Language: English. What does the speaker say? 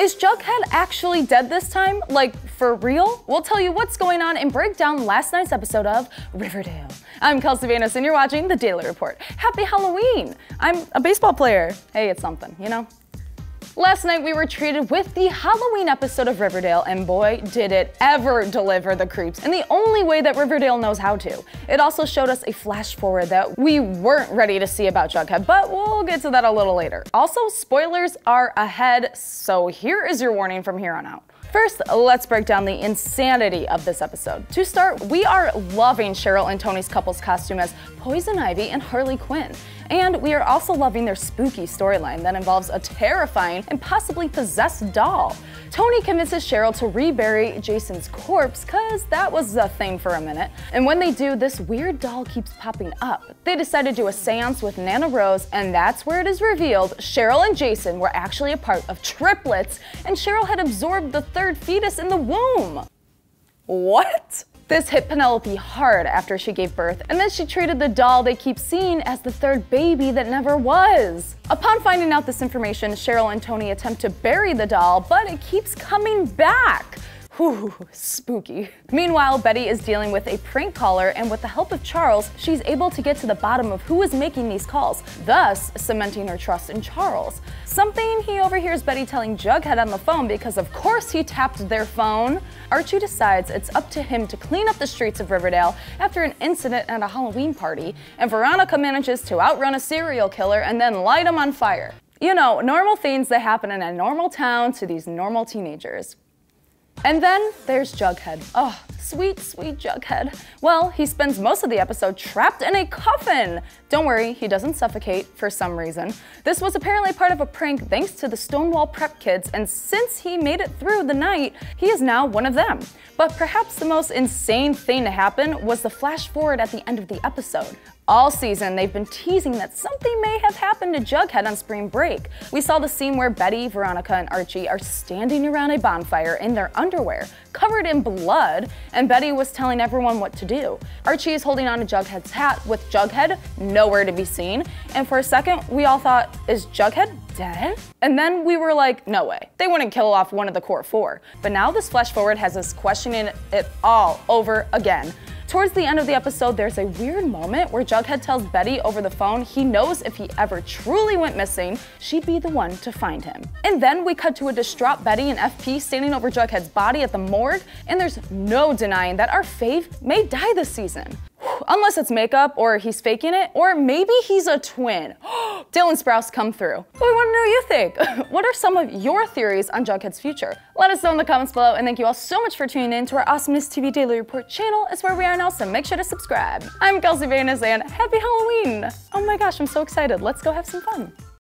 Is Jughead actually dead this time? Like, for real? We'll tell you what's going on and break down last night's episode of Riverdale. I'm Kelsey Banas and you're watching the Daily Report. Happy Halloween! I'm a baseball player. Hey, it's something, you know? Last night we were treated with the Halloween episode of Riverdale, and boy, did it ever deliver the creeps in the only way that Riverdale knows how to. It also showed us a flash forward that we weren't ready to see about Jughead, but we'll get to that a little later. Also, spoilers are ahead, so here is your warning from here on out. First, let's break down the insanity of this episode. To start, we are loving Cheryl and Tony's couple's costume as Poison Ivy and Harley Quinn. And we are also loving their spooky storyline that involves a terrifying and possibly possessed doll. Tony convinces Cheryl to rebury Jason's corpse, cause that was a thing for a minute. And when they do, this weird doll keeps popping up. They decide to do a seance with Nana Rose, and that's where it is revealed Cheryl and Jason were actually a part of triplets, and Cheryl had absorbed the third fetus in the womb. What? This hit Penelope hard after she gave birth, and then she treated the doll they keep seeing as the third baby that never was. Upon finding out this information, Cheryl and Tony attempt to bury the doll, but it keeps coming back. Whew, spooky. Meanwhile, Betty is dealing with a prank caller, and with the help of Charles, she's able to get to the bottom of who is making these calls, thus cementing her trust in Charles. Something he overhears Betty telling Jughead on the phone because of course he tapped their phone. Archie decides it's up to him to clean up the streets of Riverdale after an incident at a Halloween party, and Veronica manages to outrun a serial killer and then light him on fire. You know, normal things that happen in a normal town to these normal teenagers. And then there's Jughead. Oh, sweet, sweet Jughead. Well, he spends most of the episode trapped in a coffin. Don't worry, he doesn't suffocate for some reason. This was apparently part of a prank thanks to the Stonewall Prep kids, and since he made it through the night, he is now one of them. But perhaps the most insane thing to happen was the flash forward at the end of the episode. All season, they've been teasing that something may have happened to Jughead on spring break. We saw the scene where Betty, Veronica, and Archie are standing around a bonfire in their underwear, covered in blood, and Betty was telling everyone what to do. Archie is holding on to Jughead's hat, with Jughead nowhere to be seen, and for a second, we all thought, is Jughead dead? And then we were like, no way. They wouldn't kill off one of the core four. But now this flash forward has us questioning it all over again. Towards the end of the episode, there's a weird moment where Jughead tells Betty over the phone he knows if he ever truly went missing, she'd be the one to find him. And then we cut to a distraught Betty and FP standing over Jughead's body at the morgue, and there's no denying that our fave may die this season. Unless it's makeup, or he's faking it, or maybe he's a twin. Cole Sprouse come through. But we want to know what you think. What are some of your theories on Jughead's future? Let us know in the comments below, and thank you all so much for tuning in to our AwesomenessTV Daily Report channel. It's where we are now, so make sure to subscribe. I'm Kelsey Banas, and happy Halloween! Oh my gosh, I'm so excited. Let's go have some fun.